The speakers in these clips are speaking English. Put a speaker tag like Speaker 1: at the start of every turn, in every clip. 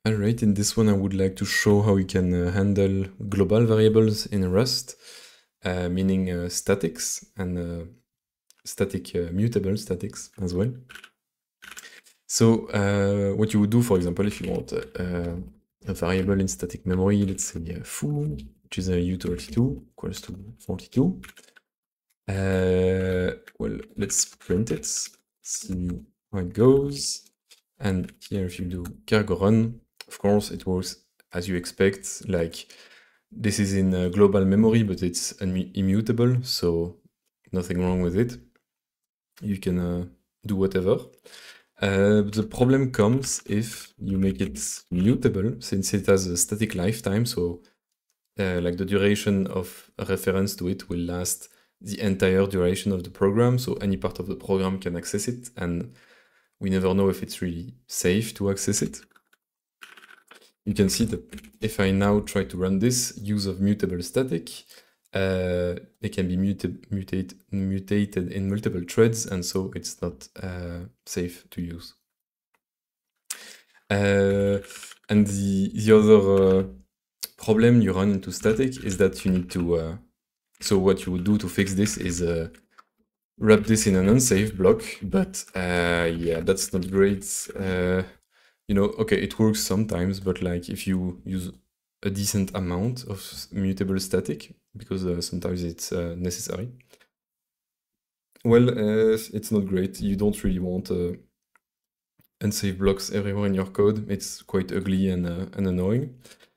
Speaker 1: Alright, in this one I would like to show how you can handle global variables in Rust, meaning statics and static mutable statics as well. So what you would do, for example, if you want a variable in static memory, let's say foo, which is a u32 equals to 42. Well, let's print it, see how it goes. And here, if you do cargo run, of course, it works as you expect. Like, this is in global memory, but it's immutable, so nothing wrong with it. You can do whatever. But the problem comes if you make it mutable, since it has a static lifetime, so like the duration of a reference to it will last the entire duration of the program, so any part of the program can access it, and we never know if it's really safe to access it. You can see that if I now try to run this use of mutable static, they can be mutated in multiple threads, and so it's not safe to use. And the other problem you run into static is that you need to, so what you would do to fix this is wrap this in an unsafe block, but yeah, that's not great. You know, okay, it works sometimes, but like if you use a decent amount of mutable static, because sometimes it's necessary, well, it's not great. You don't really want unsafe blocks everywhere in your code. It's quite ugly and annoying.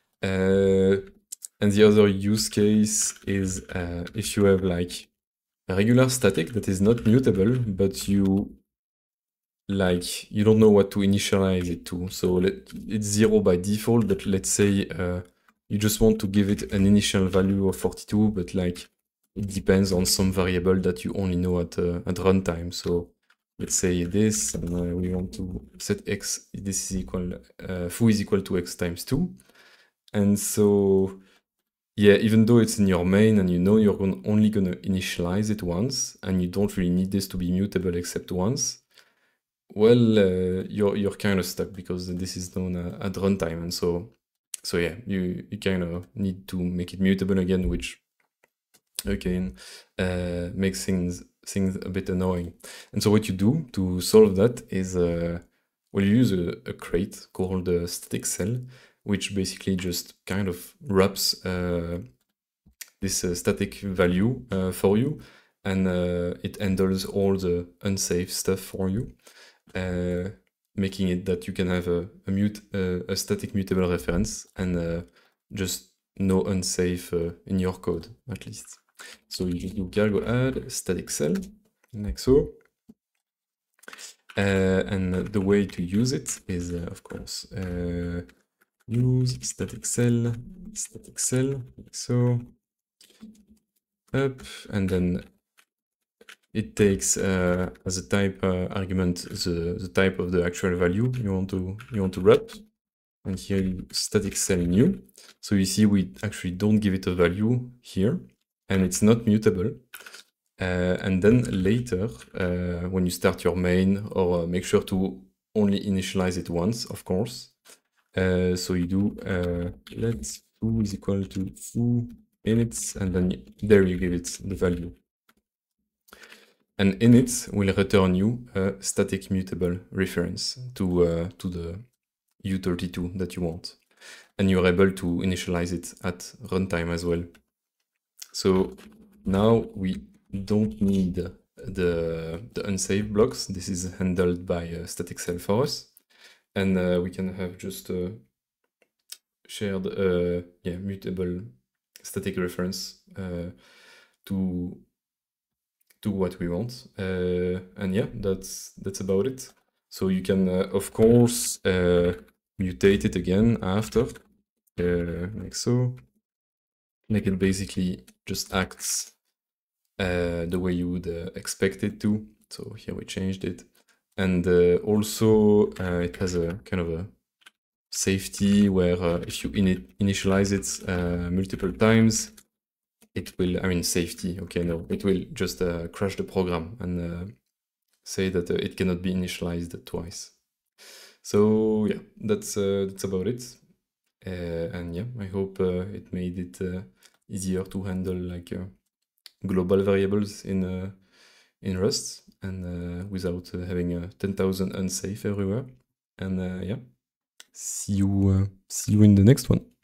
Speaker 1: And the other use case is if you have like a regular static that is not mutable, but you don't know what to initialize it to. So it's 0 by default, but let's say you just want to give it an initial value of 42, but like it depends on some variable that you only know at runtime. So let's say this, and we want to set x, this is equal, foo is equal to x times 2. And so, yeah, even though it's in your main and you know you're only going to initialize it once, and you don't really need this to be mutable except once, well, you're kind of stuck because this is done at runtime, and so yeah, you kind of need to make it mutable again, which again makes things a bit annoying. And so what you do to solve that is, well, you use a crate called the static cell, which basically just kind of wraps this static value for you, and it handles all the unsafe stuff for you. Making it that you can have a static mutable reference and just no unsafe in your code, at least. So you just do cargo add static cell, like so. And the way to use it is, of course, use static cell, like so, up, and then it takes as a type argument the type of the actual value you want to wrap, and here you static cell new. So you see we actually don't give it a value here, and it's not mutable. And then later, when you start your main, or make sure to only initialize it once, of course. So you do let foo is equal to foo init, and then there you give it the value. And init will return you a static mutable reference to the u32 that you want. And you're able to initialize it at runtime as well. So now we don't need the unsafe blocks. This is handled by static cell for us. And we can have just a shared mutable static reference to what we want, and yeah, that's about it. So you can of course mutate it again after, like so, like it basically just acts the way you would expect it to. So here we changed it, and also it has a kind of a safety where if you initialize it multiple times, it will, I mean, safety, okay, no, it will just crash the program and say that it cannot be initialized twice. So yeah, that's about it. And yeah, I hope it made it easier to handle like global variables in Rust and without having 10,000 unsafe everywhere. And yeah, see you in the next one.